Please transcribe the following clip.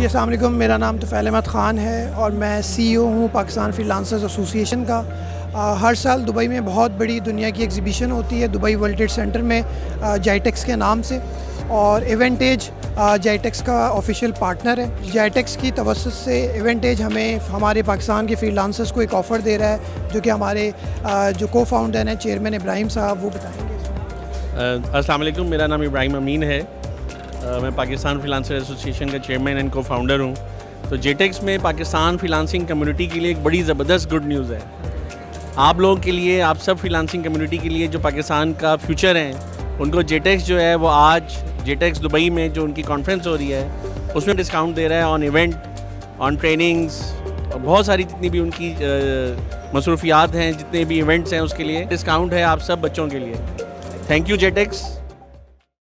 جی السلام علیکم، میرا نام طفیل احمد خان ہے اور میں سی او ہوں پاکستان فری لانسرز ایسوسی ایشن کا۔ ہر سال دبئی میں بہت بڑی دنیا کی ایگزیبیشن ہوتی ہے دبئی ورلڈ ٹریڈ سینٹر میں جائٹیکس کے نام سے، اور ایونٹیج جائٹیکس کا آفیشیل پارٹنر ہے۔ جائٹیکس کی توسط سے ایونٹیج ہمارے پاکستان کے فری لانسرز کو ایک آفر دے رہا ہے، جو کہ ہمارے جو کو فاؤنڈر ہیں چیئرمین ابراہیم صاحب وہ بتائیں گے۔ السلام علیکم، میرا نام ابراہیم امین ہے، میں پاکستان فری لانسر ایسوسی ایشن کا چیئرمین اینڈ کو فاؤنڈر ہوں۔ تو جیٹیکس میں پاکستان فری لانسنگ کمیونٹی کے لیے ایک بڑی زبردست گڈ نیوز ہے۔ آپ لوگوں کے لیے، آپ سب فری لانسنگ کمیونٹی کے لیے جو پاکستان کا فیوچر ہیں، ان کو جیٹیکس جو ہے وہ آج جیٹیکس دبئی میں جو ان کی کانفرنس ہو رہی ہے اس میں ڈسکاؤنٹ دے رہا ہے آن ایونٹ، آن ٹریننگز، بہت ساری جتنی بھی ان کی مصروفیات ہیں، جتنے بھی ایونٹس ہیں اس کے لیے ڈسکاؤنٹ ہے آپ سب بچوں کے لیے۔ Thank you جیٹیکس۔